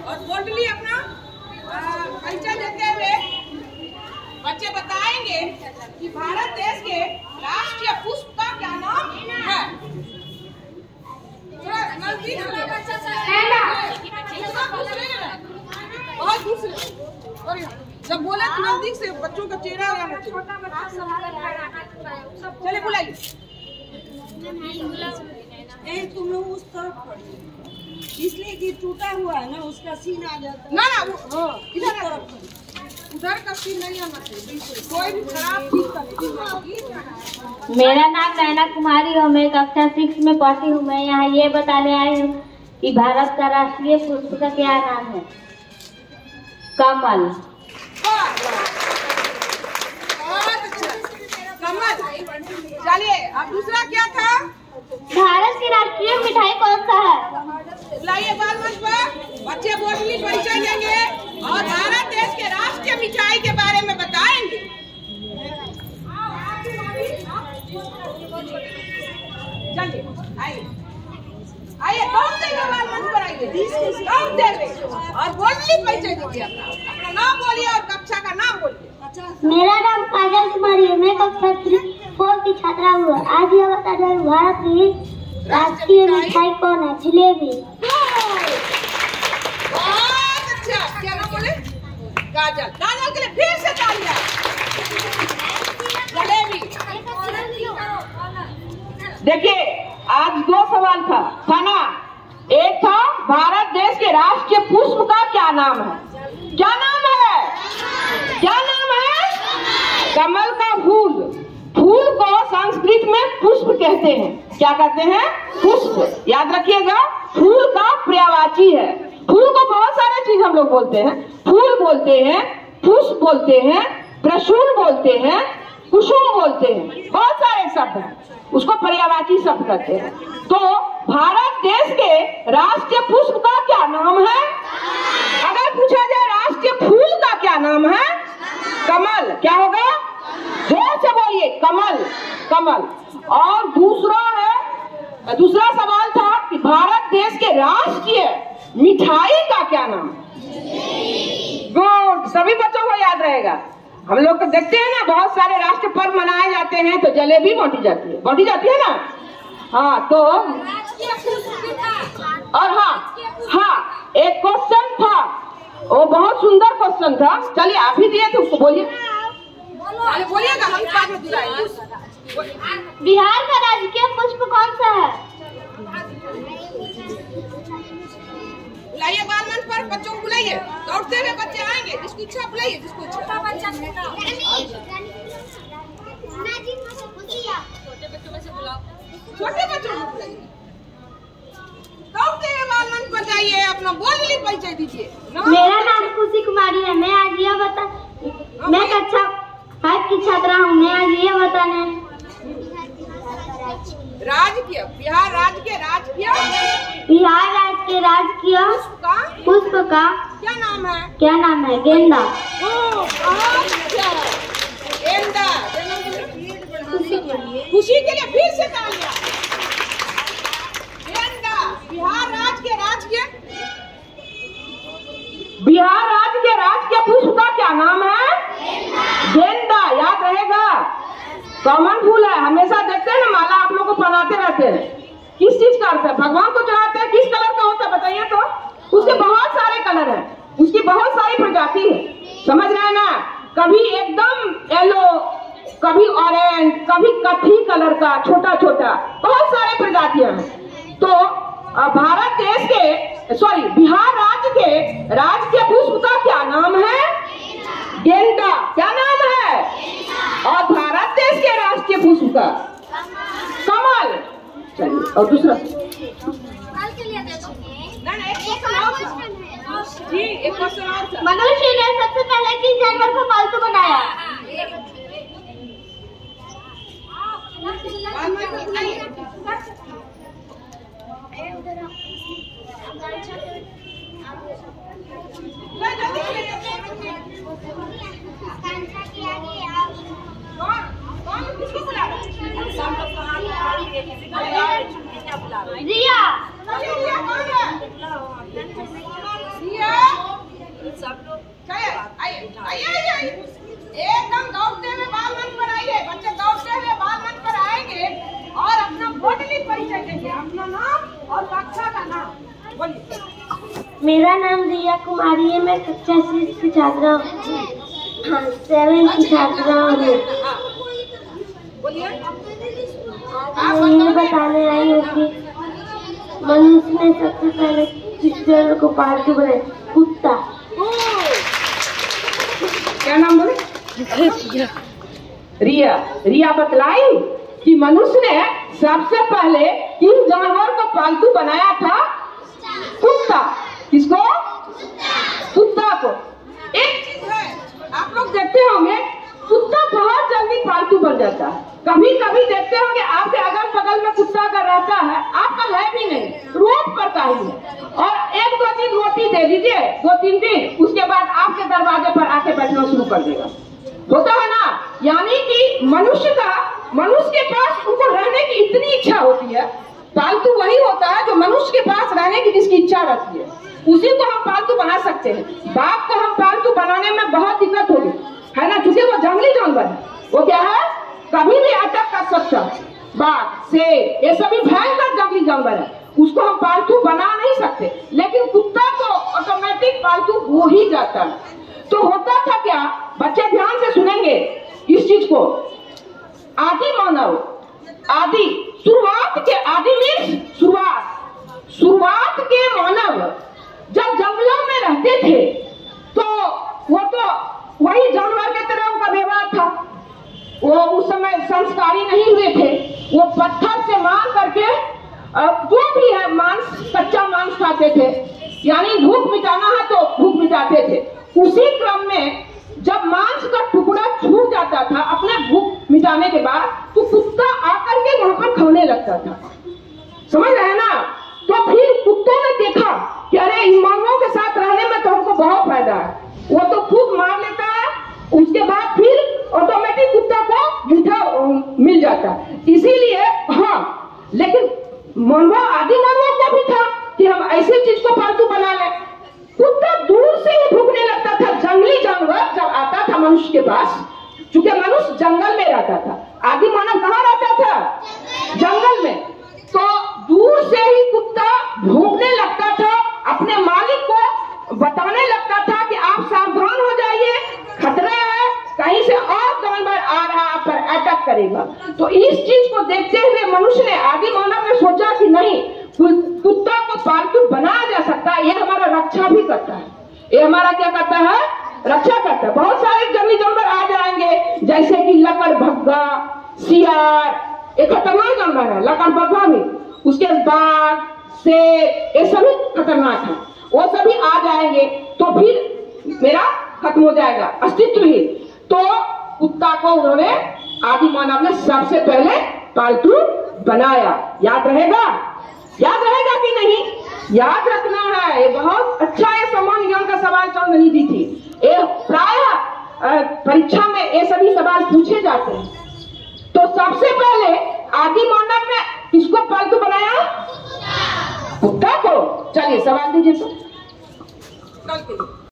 और बोल्डली अपना परिचय देते हुए बच्चे बताएंगे कि भारत देश के राष्ट्रीय पुष्प का क्या नाम है। नजदीक बहुत दूसरे जब बोले तो नजदीक से बच्चों का चेहरा आना चाहिए। चले बुलाइए। तुम लोग उस तरफ पढ़िए, इसलिए कि टूटा हुआ है ना, उसका सीन आ जाता है। ना इधर उधर का सीन नहीं आना चाहिए, कोई भी खराब चीज का। मेरा नाम नैना कुमारी है, मैं कक्षा 6 में पढ़ती हूँ। मैं यहाँ ये बताने आई हूँ कि भारत का राष्ट्रीय पुष्प का क्या नाम है। कमल। कमल। चलिए अब दूसरा क्या था? भारत की राष्ट्रीय मिठाई कौन सा है? लाइए बाल मंच पर बच्चे बोलने परिचय देंगे और भारत देश के राष्ट्रीय मिठाई के बारे में बताएंगे। चलिए आइए कौन देगा बाल मंच पर आइए कौन देंगे और बोलने परिचय दीजिए अपना नाम बोलिए और कक्षा का नाम बोलिए। मेरा नाम काजल कुमारी है, मैं कक्षा 4 की छात्रा हूँ। आज यह बता रहा हूँ भारत की राष्ट्रीय मिठाई कौन है? जलेबी। बहुत अच्छा। क्या नाम बोले? काजल। काजल के लिए फिर से तालियां। जलेबी। देखिए आज 2 सवाल था ना। एक था भारत देश के राष्ट्रीय पुष्प का क्या नाम है? क्या नाम है? क्या नाम है? कमल का फूल। फूल को संस्कृत में पुष्प कहते हैं। क्या कहते हैं? पुष्प। याद रखिएगा, फूल का पर्यायवाची है। फूल को बहुत सारे चीज हम लोग बोलते हैं। फूल बोलते हैं, पुष्प बोलते हैं, प्रसून बोलते हैं, कुसुम बोलते हैं, बहुत सारे शब्द हैं, उसको पर्यायवाची शब्द कहते हैं। तो भारत देश के राष्ट्रीय पुष्प का क्या नाम है? अगर पूछा जाए राष्ट्रीय फूल का क्या नाम है? कमल। क्या होगा? जोर से बोलिए, कमल। कमल। और दूसरा सवाल था कि भारत देश के राष्ट्रीय मिठाई का क्या नाम? गुड, सभी बच्चों को याद रहेगा। हम लोग तो देखते हैं ना, बहुत सारे राष्ट्रीय पर्व मनाए जाते हैं तो जलेबी बांटी जाती है ना। हाँ तो और हाँ एक क्वेश्चन था, वो बहुत सुंदर क्वेश्चन था। चलिए आप ही दिए थे, उसको बोलिए। बोलिएगा, हम बाद में दिलाएंगे। बिहार का राजकीय पुष्प कौन सा है? बुलाइए बाल मंच पर बच्चों को बुलाइए। दौड़ते हुए बच्चे आएंगे, जिसको इच्छा बुलाइए, जिसको इच्छा। छोटे बच्चों को बुलाइए। दौड़ते हुए बाल मंच पर जाइए, अपना बोलने परिचय दीजिए। मेरा नाम खुशी कुमारी है, मैं आज ये मैं कक्षा 5 की छात्रा हूँ। मैं आज ये बताने बिहार राज्य के राजकीय पुष्प का क्या नाम है? गेंदा। गेंदा। खुशी के लिए फिर से तालियां। गेंदा। बिहार राज्य के राजकीय पुष्प का क्या नाम है? गेंदा। याद रहेगा, कॉमन फूल है। हमेशा देखते हैं ना, माला आप लोग को पहनाते रहते हैं। किस चीज का अर्थ है? भगवान को चढ़ाते हैं। किस कलर का होता है बताइए तो? उसके बहुत सारे कलर हैं, उसकी बहुत सारी प्रजाति है। समझ रहे हैं ना? कभी एकदम येलो, कभी ऑरेंज, कभी कथी कलर का, छोटा छोटा, बहुत सारे प्रजातियां हैं। तो बिहार राज्य के राजकीय पुष्प का क्या नाम है? गेंदा। क्या नाम है? और भारत देश के राष्ट्रीय पुष्प का कमल। चलिए और दूसरा एक क्वेश्चन और था। मनुष्य ने सबसे पहले किस जानवर को पालतू बनाया? रिया। मेरा नाम रिया कुमारी है। मैं कक्षा 6 की छात्रा हूँ। 7 की छात्रा हूँ। मैं ये बताने आई हूँ कि मनुष्य ने सबसे पहले किस जानवर को पालतू बनाया? कुत्ता। क्या नाम बोले? रिया। रिया बतलाई कि मनुष्य ने सबसे पहले किस जानवर को पालतू बनाया था? कुत्ता। किसको? कुत्ता को। एक चीज है, आप लोग देखते होंगे कुत्ता बहुत जल्दी पालतू बन जाता है। कभी कभी देखते होंगे आपके अगल बगल में कुत्ता अगर रहता है, आपका है भी नहीं, रोड पर का ही है, और 1-2 दिन रोटी दे दीजिए, 2-3 दिन, उसके बाद आपके दरवाजे पर आके बैठना शुरू कर देगा। होता है ना? यानी कि मनुष्य के पास उनको रहने की इतनी इच्छा होती है। पालतू वही होता है जो मनुष्य के पास रहने की जिसकी इच्छा रहती है, उसी को हम पालतू बना सकते हैं। बाघ को हम पालतू बनाने में बहुत दिक्कत होगी, है ना, क्योंकि वो जंगली जानवर है। वो क्या है? कभी भी अटैक कर सकता है। बाघ, शेर, ये सभी भयंकर जंगली जानवर है, उसको हम पालतू बना नहीं सकते। लेकिन कुत्ता तो ऑटोमेटिक पालतू हो ही जाता है। तो होता था क्या, बच्चे ध्यान से सुनेंगे इस चीज को। आदि मानव, आदि, शुरुआत के, आदि मीन्स शुरुआत के मानव जब जंगलों में रहते थे तो वो तो वही जानवर के तरह उनका व्यवहार था। वो उस समय संस्कारी नहीं हुए थे। वो पत्थर से मार करके जो भी है मांस, कच्चा मांस खाते थे, यानी भूख मिटाना है तो भूख मिटाते थे। उसी क्रम में जब मांस का टुकड़ा छूट जाता था अपने भूख मिटाने के बाद, तो कुत्ता आकर के वहां पर खाने लगता था। समझ रहे हैं ना? तो फिर कुत्तों ने देखा कि अरे इन मानवों के साथ रहने में तो हमको बहुत फायदा है। वो तो खुद मार लेता है, उसके बाद फिर ऑटोमेटिक कुत्ता को मीठा मिल जाता है। इसीलिए हाँ, लेकिन मानव, आदि मानवों को भी था कि हम ऐसी चीज को पालतू बना लें। कुत्ता दूर से ही भूखने लगता था। जंगली जानवर जब आता था मनुष्य के पास, चूंकि मनुष्य जंगल में रहता था, आदि मानव कहाँ रहता था? जंगल में। तो दूर से ही कुत्ता भूखने लगता था, अपने मालिक को बताने लगता था कि आप सावधान हो जाइए, खतरा है, कहीं से और जानवर आ रहा है, आप पर अटैक करेगा। तो इस चीज को देखते हुए मनुष्य ने, आदि मानव ने सोचा कि नहीं, कुत्ता को पालतू बनाया जा सकता है, ये हमारा रक्षा भी करता है। ये हमारा क्या करता है? रक्षा करता है। बहुत सारे जंगली जानवर आ जाएंगे, जैसे कि लकड़बग्घा, सियार, ये खतरनाक जानवर है, लकड़बग्घा भी, उसके बाघ, शेर, ये सभी खतरनाक है। वो सभी आ जाएंगे तो फिर मेरा खत्म हो जाएगा अस्तित्व ही। तो कुत्ता को उन्होंने, आदि मानव ने सबसे पहले पालतू बनाया। याद रहेगा? याद रहेगा कि नहीं? याद रखना है। ये बहुत अच्छा, ये सामान्य ज्ञान का सवाल चल रही थी। ये प्राय परीक्षा में ये सभी सवाल पूछे जाते हैं। तो सबसे पहले आदि मानव ने किसको पालतू बनाया? कुत्ता को। चलिए सवाल दीजिए तो।